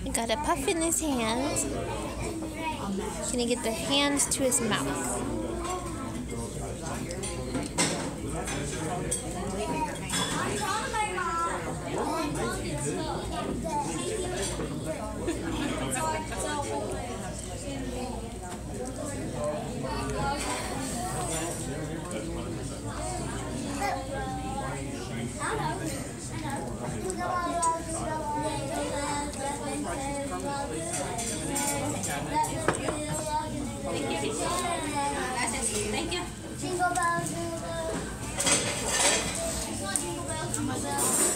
He got a puff in his hand. Can he get the hand to his mouth? Thank you. Jingle bells, jingle bells. It's not jingle bells, jingle bells.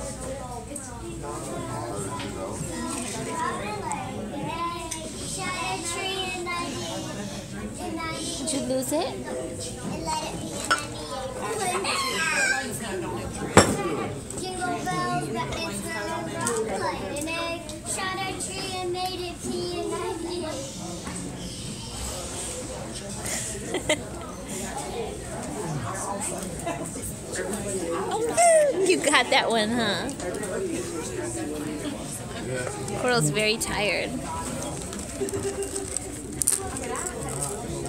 Shot a tree in 98. Did you lose it? And let it be in 98. Jingle bells, Batman smell of light an egg. Shot a tree and made it pee in 98. You got that one, huh? Coral's very tired.